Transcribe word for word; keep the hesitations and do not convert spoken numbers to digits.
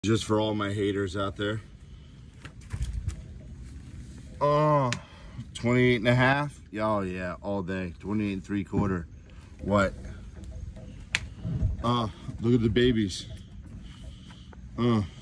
Just for all my haters out there. Oh, twenty-eight and a half. Oh yeah, all day. twenty-eight and three quarter. What? Uh, look at the babies. Uh.